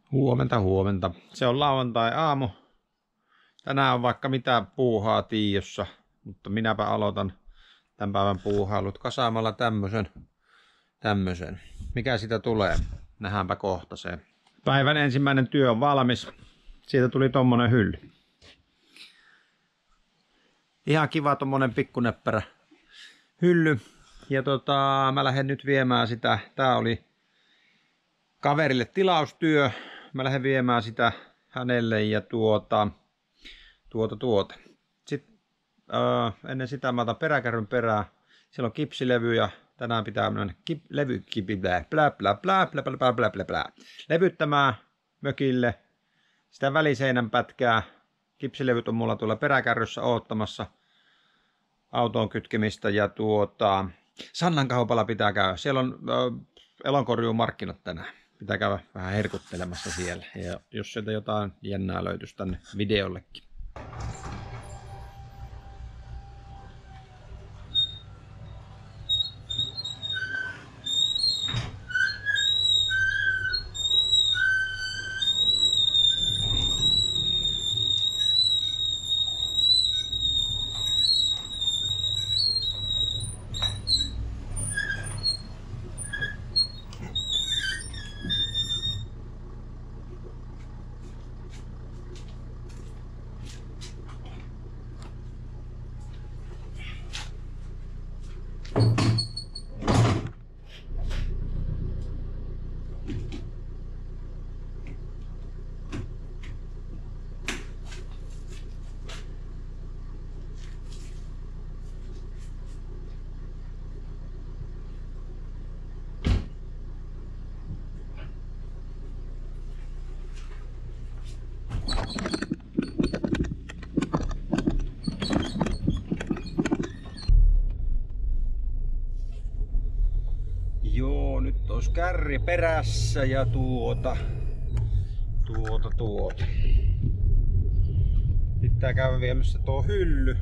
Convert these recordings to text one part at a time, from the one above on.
Huomenta, huomenta. Se on lauantai-aamu. Tänään on vaikka mitä puuhaa tiossa, mutta minäpä aloitan tämän päivän puuhailut kasaamalla tämmösen. Mikä siitä tulee? Nähdäänpä kohta se. Päivän ensimmäinen työ on valmis. Siitä tuli tommonen hylly. Ihan kiva tommonen pikkunäppärä hylly. Ja mä lähden nyt viemään sitä. Tää oli kaverille tilaustyö. Mä lähden viemään sitä hänelle ja Sitten ennen sitä mä otan peräkärryn perään. Siellä on kipsilevy ja tänään pitää mennä levyttämään mökille sitä väliseinän pätkää. Kipsilevyt on mulla tuolla peräkärryssä oottamassa autoon kytkemistä ja Sannan kaupalla pitää käydä. Siellä on elonkorjuumarkkinat tänään. Pitää käydä vähän herkuttelemassa siellä. Ja jos sieltä jotain jännää löytyisi tänne videollekin. Joo, nyt olisi kärri perässä ja Pitää käydä viemässä tuo hylly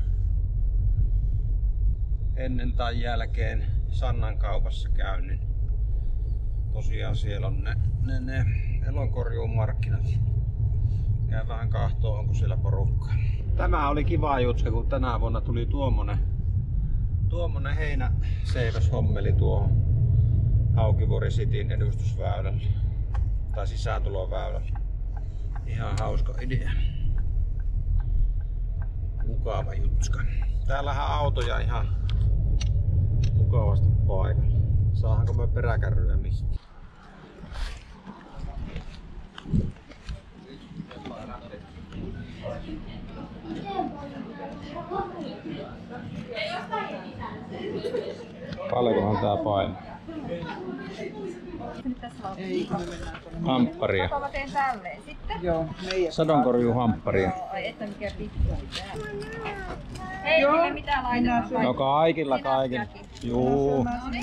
ennen tai jälkeen Sannan kaupassa käynnin. Tosiaan siellä on ne elonkorjuumarkkinat. Käy vähän kahtoo, onko siellä porukkaa. Tämä oli kiva jutska, kun tänä vuonna tuli tuommoinen heinäseiväshommeli tuohon Haukivuori Cityn edustusväylälle tai sisääntuloväylälle. Ihan hauska idea. Mukava jutska. Täällähän autoja ihan mukavasti paikalla. Saahanko me peräkärryä mistä? Paljonkohan tää painaa? Hampparia. Mä teen tälleen sitten. Joo, Sadonkorjuuhampparia. Ai että mikä pikku. Ei kyllä mitään laitetaan. No kaikilla. Juu.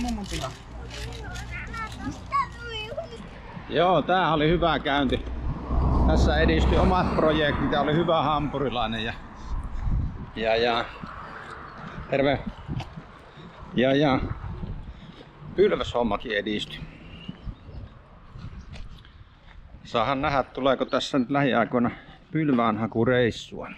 Joo, tää oli hyvä käynti. Tässä edistyi omat projektit ja oli hyvä hampurilainen ja terve. Ja pylväshommakin edistyi. Saahan nähdä, tuleeko tässä nyt lähiaikoina pylväänhakureissua.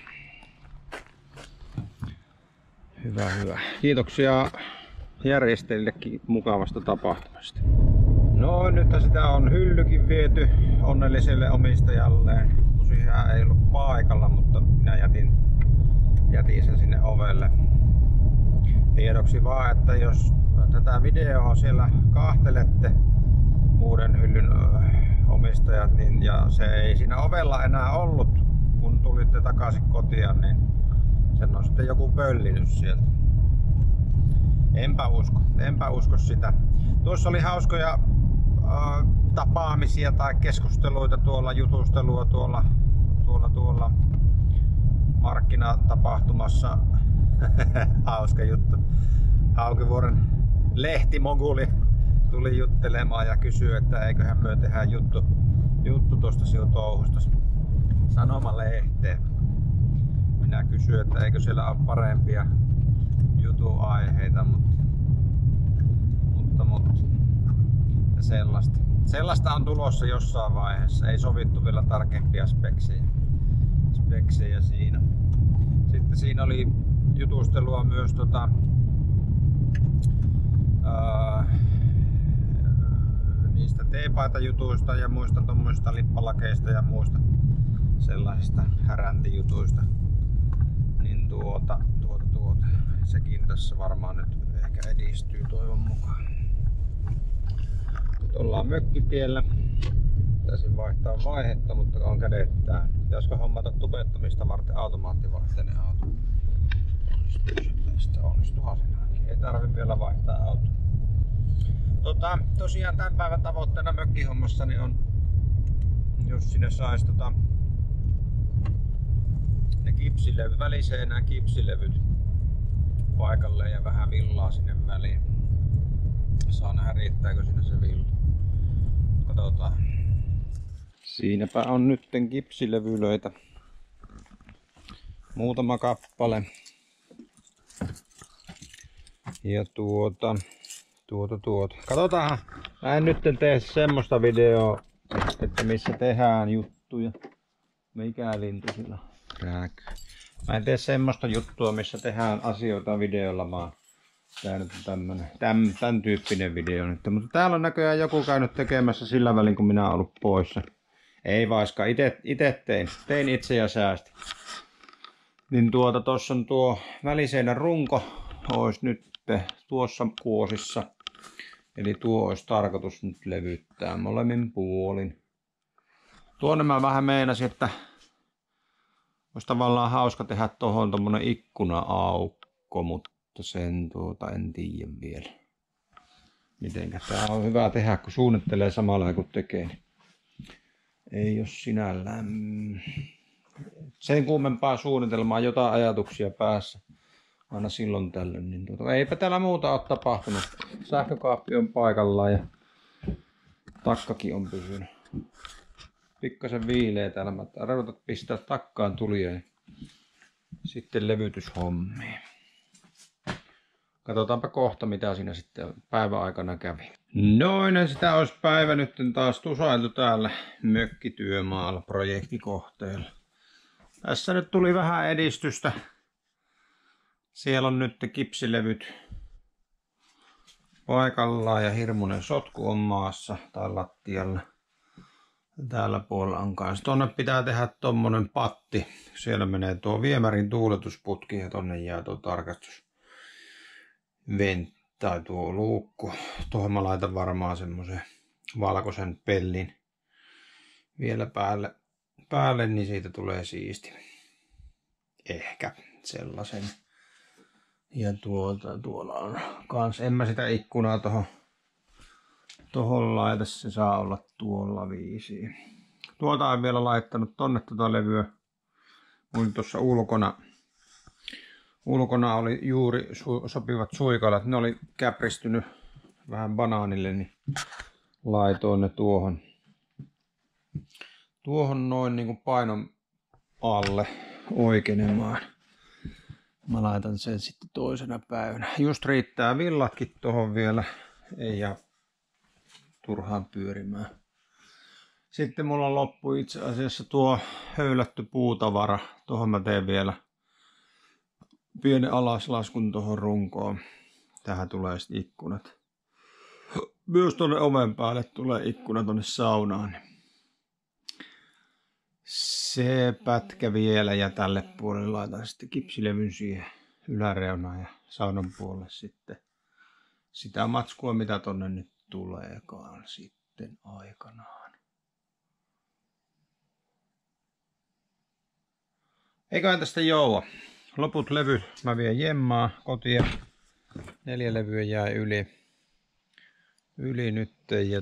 Hyvä. Kiitoksia järjestäjillekin mukavasta tapahtumasta. No nyt sitä on hyllykin viety onnelliselle omistajalleen. Tosiaan ei ollut paikalla, mutta minä jätin sen sinne ovelle. Tiedoksi vaan, että jos tätä videoa siellä kahtelette uuden hyllyn omistajat, niin, ja se ei siinä ovella enää ollut, kun tulitte takaisin kotiin, niin sen on sitten joku pöllinyt sieltä. Enpä usko sitä. Tuossa oli hauskoja tapaamisia tai keskusteluita jutustelua tuolla markkinatapahtumassa. Hauska juttu. Haukivuoren lehtimoguli tuli juttelemaan ja kysyi, että eiköhän me tehdä juttu tuosta sinun touhusta sanomalehteen. Minä kysyin, että eikö siellä ole parempia jutuaiheita, mutta sellaista. sellaista on tulossa jossain vaiheessa. Ei sovittu vielä tarkempia speksejä siinä. Sitten siinä oli jutustelua myös niistä teepaitajutuista ja muista tuommoista lippalakeista ja muista sellaisista häräntijutuista. Niin sekin tässä varmaan nyt ehkä edistyy toivon mukaan. Nyt ollaan mökkitiellä. Pitäisin vaihtaa vaihetta, mutta on kädet täynnä. Pitäisikö hommata tubettamista varten automaattivaihteinen auto? Onnistuhan se. Ei tarvi vielä vaihtaa autoa. Tosiaan tämän päivän tavoitteena mökkihommassa on, jos sinne saisi ne kipsilevyt, väliseinään kipsilevyt paikalle ja vähän villaa sinne väliin. Saa nähdä riittääkö sinne se villa. Katsotaan. Siinäpä on nytten kipsilevylöitä. Muutama kappale. Ja katsotaan. Mä en nyt tee semmoista videoa, että missä tehdään juttuja. Mikä lintu sillä rääkyy. Mä en tee semmoista juttua, missä tehdään asioita videolla, vaan tää nyt on tän tyyppinen video nyt. Mutta täällä on näköjään joku käynyt tekemässä sillä välin, kun minä oon ollut poissa. Ei vaiska, ite tein itse ja säästi. Niin tossa on tuo väliseinän runko, ois nyt tuossa kuosissa. Eli tuo olisi tarkoitus nyt levyttää molemmin puolin. Tuonne mä vähän meinasin, että olisi tavallaan hauska tehdä tuohon tommonen ikkuna-aukko, mutta sen en tiedä vielä. Mitenkä tää on hyvä tehdä, kun suunnittelee samalla kun tekee. Niin ei oo sinällään sen kummempaa suunnitelmaa, jotain ajatuksia päässä. Aina silloin tällöin, niin eipä täällä muuta ole tapahtunut. Sähkökaappi on paikallaan ja takkakin on pysynyt. Pikkasen viileä täällä, mä arvotan pistää takkaan tulia ja sitten levytyshommiin. Katsotaanpa kohta mitä siinä sitten päivän aikana kävi. Noin, sitä olisi päivä nyt taas tusailtu täällä mökkityömaalla projektikohteella. Tässä nyt tuli vähän edistystä. Siellä on nyt kipsilevyt paikallaan ja hirmuinen sotku on maassa tai lattialla. Täällä puolella on kanssa. Tuonne pitää tehdä tommonen patti. Siellä menee tuo viemärin tuuletusputki ja tonne jää tuo tarkastus. Tai tuo luukku. Tuohon mä laitan varmaan semmosen valkoisen pellin vielä päälle, niin siitä tulee siisti. Ehkä sellaisen. Ja tuolla on kans, en mä sitä ikkunaa tohon laita, se saa olla tuolla viisiin. Tuota on vielä laittanut tonne levyä. Mun tuossa ulkona oli juuri sopivat suikalat, ne oli käpristynyt vähän banaanille, niin laitoin ne tuohon noin niin kuin painon alle oikenemaan. Mä laitan sen sitten toisena päivänä. Just riittää villatkin tohon vielä. Ei jää turhaan pyörimään. Sitten mulla loppui itse asiassa tuo höylätty puutavara. Tuohon mä teen vielä pienen alaslaskun tuohon runkoon. Tähän tulee sitten ikkunat. Myös tuonne oven päälle tulee ikkuna tuonne saunaan. Se pätkä vielä ja tälle puolelle laitan sitten kipsilevyn siihen yläreunaan ja saunan puolelle sitten sitä matskua mitä tonne nyt tuleekaan sitten aikanaan. Eiköhän tästä joua. Loput levyt mä vien jemmaa kotiin. 4 levyä jäi yli nyt ja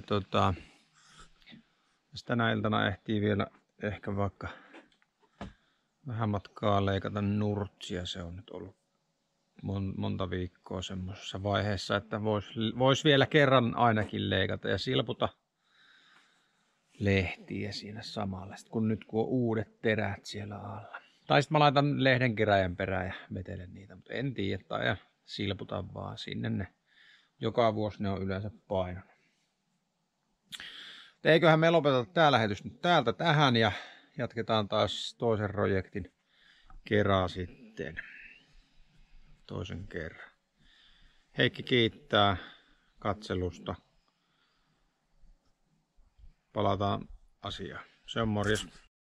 tänä iltana ehtii vielä ehkä vaikka vähän matkaa leikata nurtsia. Se on nyt ollut monta viikkoa semmoisessa vaiheessa, että vois vielä kerran ainakin leikata ja silputa lehtiä siinä samalla, kun on uudet terät siellä alla. Tai sitten mä laitan lehdenkeräjän perään ja vetelen niitä, mutta en tiedä, tai silputan vaan sinne ne. Joka vuosi ne on yleensä painona. Eiköhän me lopeteta tää lähetys nyt täältä tähän ja jatketaan taas toisen projektin kerran sitten. Toisen kerran. Heikki kiittää katselusta. Palataan asiaan. Se on morjes.